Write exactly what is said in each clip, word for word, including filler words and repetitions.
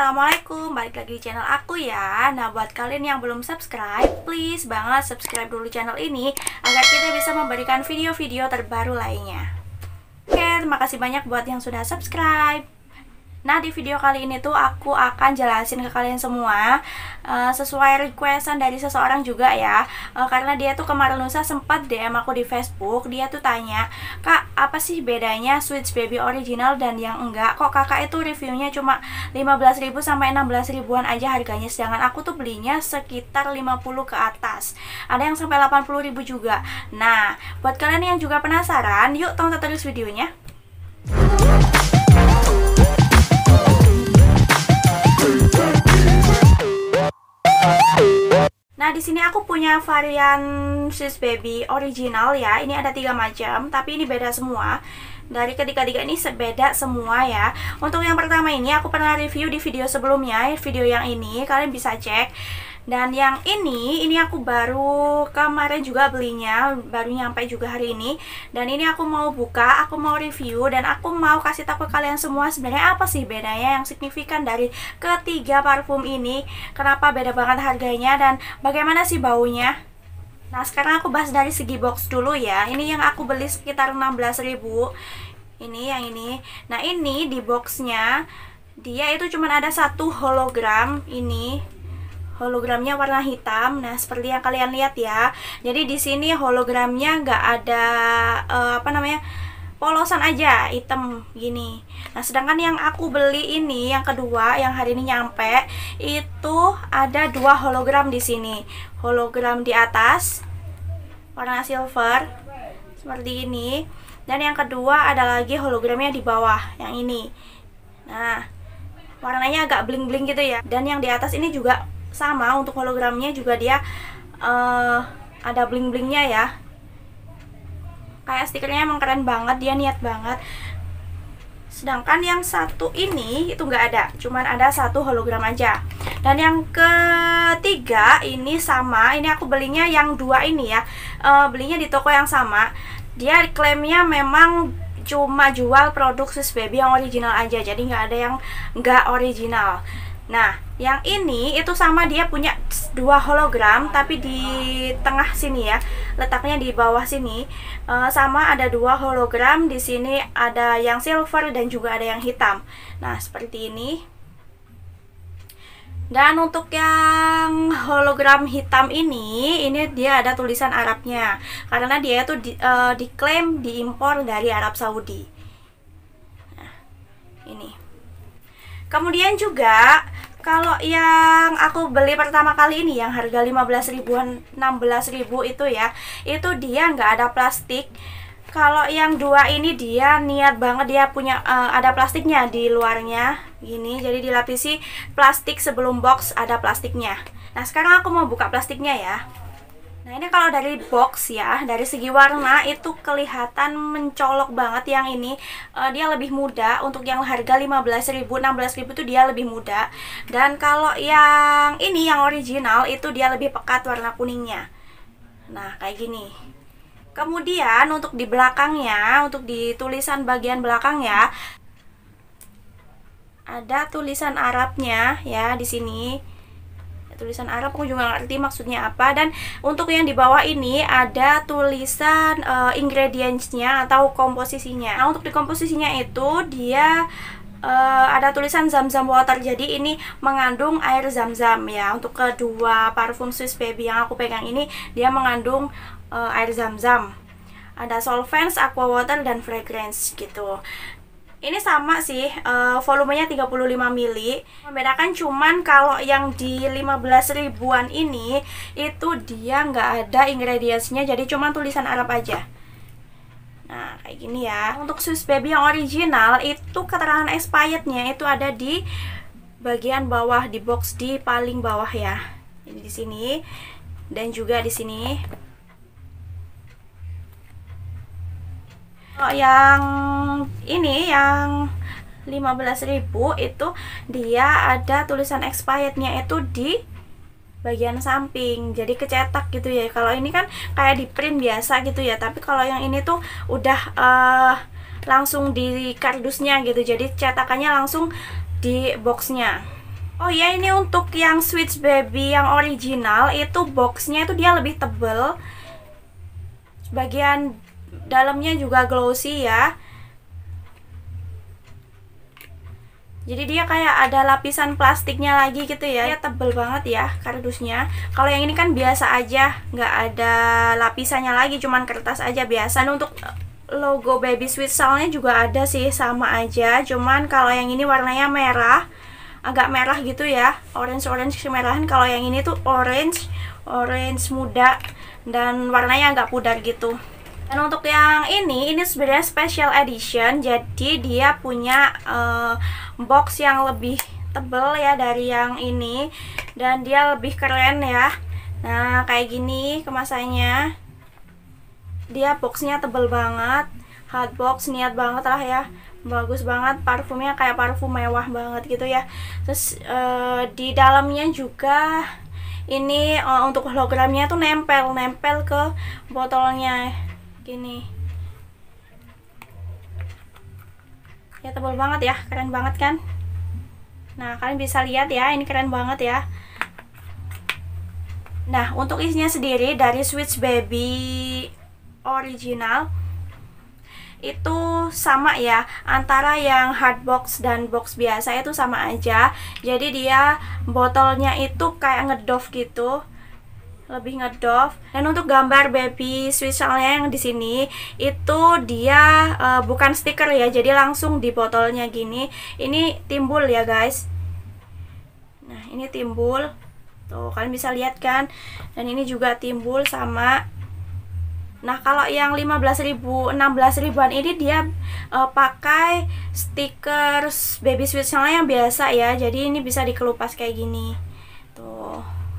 Assalamualaikum, balik lagi di channel aku ya. Nah, buat kalian yang belum subscribe, please banget subscribe dulu channel ini agar kita bisa memberikan video-video terbaru lainnya. Oke, terima kasih banyak buat yang sudah subscribe. Nah, di video kali ini tuh aku akan jelasin ke kalian semua uh, sesuai requestan dari seseorang juga ya. uh, Karena dia tuh kemarin lusa sempat D M aku di Facebook. Dia tuh tanya, "Kak, apa sih bedanya Switch Baby original dan yang enggak? Kok kakak itu reviewnya cuma lima belas ribu sampai enam belas ribuan aja harganya, sedangkan aku tuh belinya sekitar lima puluh ke atas. Ada yang sampai delapan puluh ribu juga." Nah, buat kalian yang juga penasaran, yuk tonton terus videonya. Nah, di sini aku punya varian Switch Baby original ya. Ini ada tiga macam, tapi ini beda semua. Dari ketiga-tiga ini beda semua ya. Untuk yang pertama ini aku pernah review di video sebelumnya, video yang ini kalian bisa cek. Dan yang ini, ini aku baru kemarin juga belinya, baru nyampe juga hari ini. Dan ini aku mau buka, aku mau review, dan aku mau kasih tahu ke kalian semua sebenarnya apa sih bedanya yang signifikan dari ketiga parfum ini. Kenapa beda banget harganya dan bagaimana sih baunya. Nah, sekarang aku bahas dari segi box dulu ya. Ini yang aku beli sekitar enam belas ribu. Ini yang ini. Nah, ini di boxnya dia itu cuma ada satu hologram ini. Hologramnya warna hitam. Nah, seperti yang kalian lihat ya. Jadi di sini hologramnya nggak ada uh, apa namanya, polosan aja hitam gini. Nah, sedangkan yang aku beli ini yang kedua, yang hari ini nyampe, itu ada dua hologram di sini. Hologram di atas warna silver seperti ini, dan yang kedua ada lagi hologramnya di bawah yang ini. Nah, warnanya agak bling-bling gitu ya. Dan yang di atas ini juga sama, untuk hologramnya juga dia uh, ada bling-blingnya ya. Kayak stikernya emang keren banget, dia niat banget. Sedangkan yang satu ini itu nggak ada, cuman ada satu hologram aja. Dan yang ketiga ini sama, ini aku belinya yang dua ini ya, uh, belinya di toko yang sama. Dia klaimnya memang cuma jual produk Switch Baby yang original aja, jadi nggak ada yang nggak original. Nah, yang ini itu sama, dia punya dua hologram tapi di tengah sini ya, letaknya di bawah sini. E, sama ada dua hologram di sini, ada yang silver dan juga ada yang hitam. Nah, seperti ini. Dan untuk yang hologram hitam ini, ini dia ada tulisan Arabnya karena dia tuh di, e, diklaim diimpor dari Arab Saudi. Nah, ini. Kemudian juga kalau yang aku beli pertama kali ini yang harga lima belas ribuan, enam belas ribu itu ya, itu dia nggak ada plastik. Kalau yang dua ini dia niat banget, dia punya uh, ada plastiknya di luarnya gini, jadi dilapisi plastik sebelum box ada plastiknya. Nah, sekarang aku mau buka plastiknya ya. Nah, ini kalau dari box ya, dari segi warna itu kelihatan mencolok banget. Yang ini uh, dia lebih muda. Untuk yang harga lima belas ribu, enam belas ribu itu dia lebih muda. Dan kalau yang ini yang original itu dia lebih pekat warna kuningnya. Nah, kayak gini. Kemudian untuk di belakangnya, untuk di tulisan bagian belakang ya, ada tulisan Arabnya ya di sini. Tulisan Arab, aku juga nggak ngerti maksudnya apa. Dan untuk yang di bawah ini ada tulisan uh, ingredients-nya atau komposisinya. Nah, untuk di komposisinya itu dia uh, ada tulisan Zam-Zam water. Jadi ini mengandung air zam-zam ya. Untuk kedua parfum Switch Baby yang aku pegang ini, dia mengandung uh, air zam-zam. Ada solvents, aqua water, dan fragrance gitu. Ini sama sih, uh, volumenya tiga puluh lima mililiter. Membedakan cuman kalau yang di lima belas ribuan ini itu dia nggak ada ingredients-nya, jadi cuman tulisan Arab aja. Nah, kayak gini ya. Untuk Switch Baby yang original itu keterangan expired-nya itu ada di bagian bawah, di box di paling bawah ya. Ini di sini dan juga di sini. Oh, yang ini yang lima belas ribu itu dia ada tulisan expirednya itu di bagian samping, jadi kecetak gitu ya. Kalau ini kan kayak di print biasa gitu ya, tapi kalau yang ini tuh udah uh, langsung di kardusnya gitu, jadi cetakannya langsung di boxnya. Oh ya, ini untuk yang Sweets Baby yang original itu boxnya itu dia lebih tebel, bagian dalamnya juga glossy ya. Jadi dia kayak ada lapisan plastiknya lagi gitu ya. Dia tebel banget ya kardusnya. Kalau yang ini kan biasa aja, nggak ada lapisannya lagi, cuman kertas aja biasa. Dan untuk logo Baby Sweet Salnya juga ada sih, sama aja. Cuman kalau yang ini warnanya merah, agak merah gitu ya, orange-orange kemerahan. Kalau yang ini tuh orange, orange muda, dan warnanya agak pudar gitu. Dan untuk yang ini, ini sebenarnya special edition, jadi dia punya uh, box yang lebih tebel ya dari yang ini, dan dia lebih keren ya. Nah, kayak gini kemasannya, dia boxnya tebel banget, hard box, niat banget lah ya, bagus banget, parfumnya kayak parfum mewah banget gitu ya. Terus uh, di dalamnya juga ini uh, untuk hologramnya tuh nempel nempel ke botolnya gini ya, tebal banget ya, keren banget kan. Nah, kalian bisa lihat ya, ini keren banget ya. Nah, untuk isinya sendiri dari Sweets Baby original itu sama ya, antara yang hard box dan box biasa itu sama aja. Jadi dia botolnya itu kayak ngedove gitu, lebih ngedove. Dan untuk gambar Baby Sweet Salnya yang di sini itu dia uh, bukan stiker ya, jadi langsung di botolnya gini. Ini timbul ya guys. Nah, ini timbul tuh, kalian bisa lihat kan. Dan ini juga timbul sama. Nah, kalau yang lima belas ribu, enam belas ribuan ini dia uh, pakai stiker Baby Sweet Salnya yang biasa ya. Jadi ini bisa dikelupas kayak gini tuh.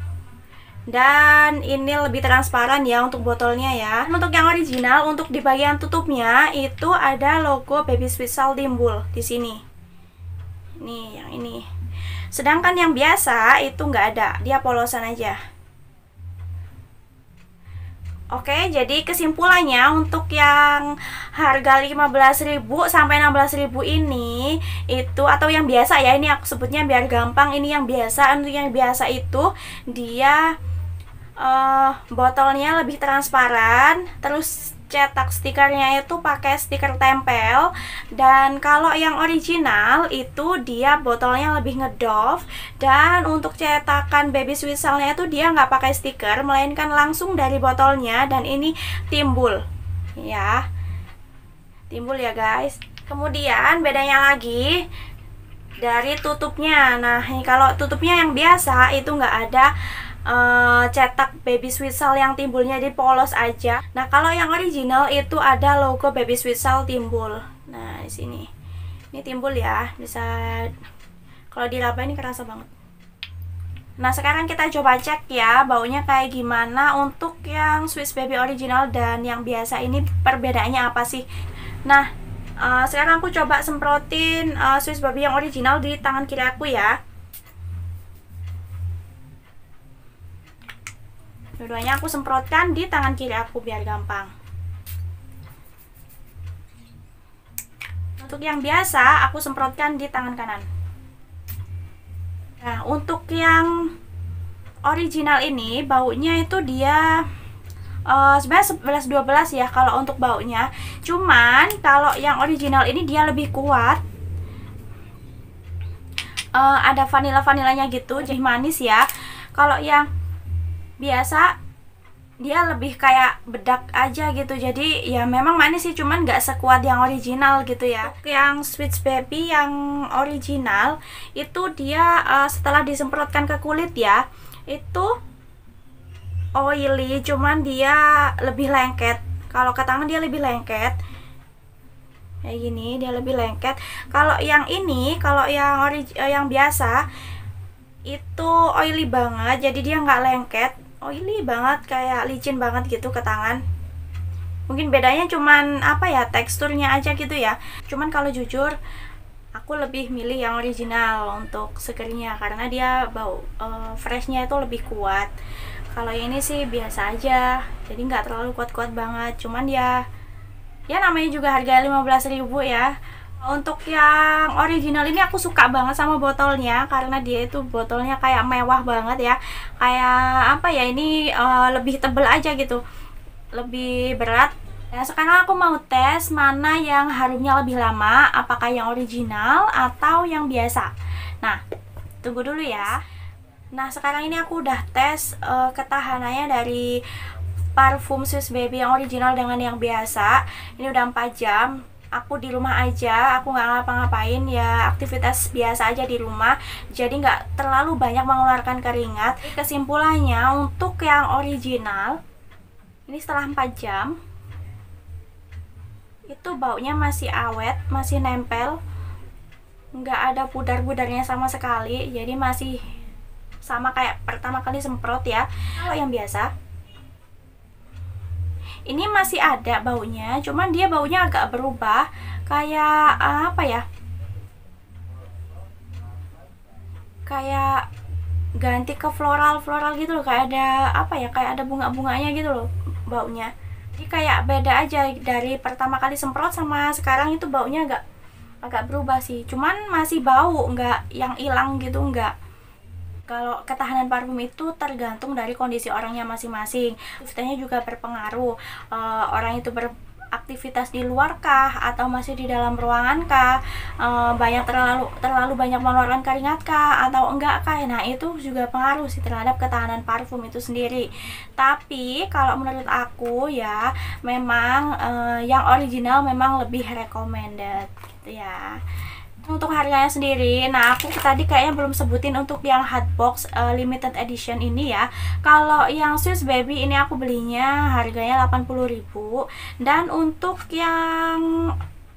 Dan ini lebih transparan ya untuk botolnya ya. Untuk yang original, untuk di bagian tutupnya itu ada logo Baby Sweet Sal timbul di sini. Nih yang ini. Sedangkan yang biasa itu nggak ada, dia polosan aja. Oke, jadi kesimpulannya untuk yang harga lima belas ribu sampai enam belas ribu ini itu, atau yang biasa ya, ini aku sebutnya biar gampang, ini yang biasa. Untuk yang biasa itu dia Uh, botolnya lebih transparan, terus cetak stikernya itu pakai stiker tempel. Dan kalau yang original itu dia botolnya lebih ngedove, dan untuk cetakan Baby Sweet Salnya itu dia nggak pakai stiker, melainkan langsung dari botolnya. Dan ini timbul ya, timbul ya guys. Kemudian bedanya lagi dari tutupnya. Nah, ini kalau tutupnya yang biasa itu nggak ada Uh, cetak Baby Sweet Sal yang timbulnya di polos aja. Nah, kalau yang original itu ada logo Baby Sweet Sal timbul. Nah, di sini. Ini timbul ya, bisa kalau diraba ini kerasa banget. Nah, sekarang kita coba cek ya baunya kayak gimana untuk yang Sweets Baby original dan yang biasa ini, perbedaannya apa sih. Nah, uh, sekarang aku coba semprotin uh, Sweets Baby yang original di tangan kiri aku ya. Dua-duanya aku semprotkan di tangan kiri aku biar gampang. Untuk yang biasa aku semprotkan di tangan kanan. Nah, untuk yang original ini baunya itu dia uh, sebenarnya sebelas dua belas ya kalau untuk baunya. Cuman kalau yang original ini dia lebih kuat. Uh, ada vanila-vanilanya gitu, jadi manis ya. Kalau yang biasa dia lebih kayak bedak aja gitu, jadi ya memang manis sih, cuman nggak sekuat yang original gitu ya. Untuk yang Sweets Baby yang original itu dia uh, setelah disemprotkan ke kulit ya, itu oily, cuman dia lebih lengket. Kalau ke tangan dia lebih lengket kayak gini, dia lebih lengket. Kalau yang ini, kalau yang ori uh, yang biasa itu oily banget, jadi dia nggak lengket, oily banget, kayak licin banget gitu ke tangan. Mungkin bedanya cuman apa ya, teksturnya aja gitu ya. Cuman kalau jujur aku lebih milih yang original untuk segernya, karena dia bau uh, freshnya itu lebih kuat. Kalau ini sih biasa aja, jadi nggak terlalu kuat-kuat banget. Cuman ya ya namanya juga harga lima belas ribu ya. Untuk yang original ini aku suka banget sama botolnya, karena dia itu botolnya kayak mewah banget ya. Kayak apa ya, ini uh, lebih tebel aja gitu, lebih berat. Nah, sekarang aku mau tes mana yang harumnya lebih lama, apakah yang original atau yang biasa. Nah, tunggu dulu ya. Nah, sekarang ini aku udah tes uh, ketahanannya dari parfum Swiss Baby yang original dengan yang biasa. Ini udah empat jam. Aku di rumah aja, aku nggak ngapa-ngapain ya, aktivitas biasa aja di rumah, jadi nggak terlalu banyak mengeluarkan keringat. Kesimpulannya, untuk yang original ini setelah empat jam itu baunya masih awet, masih nempel, nggak ada pudar-pudarnya sama sekali, jadi masih sama kayak pertama kali semprot ya. Kalau yang biasa ini masih ada baunya, cuman dia baunya agak berubah, kayak apa ya, kayak ganti ke floral floral gitu loh, kayak ada apa ya, kayak ada bunga-bunganya gitu loh baunya. Jadi kayak beda aja dari pertama kali semprot sama sekarang, itu baunya agak agak berubah sih, cuman masih bau, nggak yang hilang gitu, nggak. Kalau ketahanan parfum itu tergantung dari kondisi orangnya masing-masing. Aktivitasnya juga berpengaruh. Uh, orang itu beraktivitas di luar kah, atau masih di dalam ruangan kah, uh, banyak terlalu terlalu banyak mengeluarkan keringat kah, atau enggak kah. Nah, itu juga pengaruh sih terhadap ketahanan parfum itu sendiri. Tapi kalau menurut aku ya, memang uh, yang original memang lebih recommended gitu ya. Untuk harganya sendiri, nah aku tadi kayaknya belum sebutin untuk yang Hotbox uh, limited edition ini ya. Kalau yang Swiss Baby ini aku belinya harganya delapan puluh ribu, dan untuk yang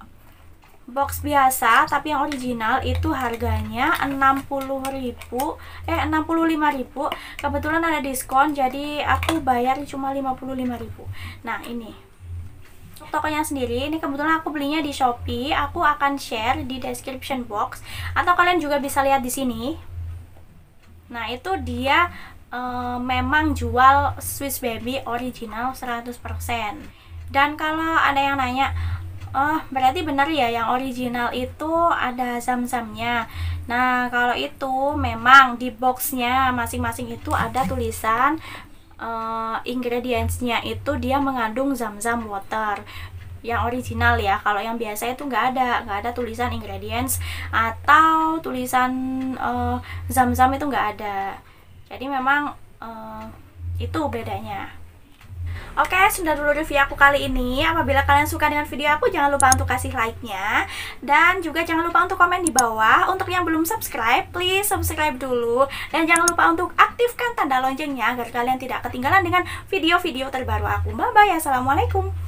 box biasa tapi yang original itu harganya enam puluh ribu, eh enam puluh lima ribu. Kebetulan ada diskon, jadi aku bayar cuma lima puluh lima ribu. Nah, ini tokonya sendiri, ini kebetulan aku belinya di Shopee. Aku akan share di description box, atau kalian juga bisa lihat di sini. Nah, itu dia e, memang jual Swiss Baby original seratus persen. Dan kalau ada yang nanya, oh berarti benar ya yang original itu ada zam-zamnya. Nah, kalau itu memang di boxnya masing-masing itu ada tulisan Uh, ingredientsnya, itu dia mengandung zam-zam water yang original ya. Kalau yang biasa itu nggak ada nggak ada tulisan ingredients atau tulisan uh, zam-zam, itu nggak ada. Jadi memang uh, itu bedanya. Oke, sudah dulu review aku kali ini. Apabila kalian suka dengan video aku, jangan lupa untuk kasih like-nya, dan juga jangan lupa untuk komen di bawah. Untuk yang belum subscribe, please subscribe dulu, dan jangan lupa untuk aktifkan tanda loncengnya agar kalian tidak ketinggalan dengan video-video terbaru aku. Bye bye, assalamualaikum.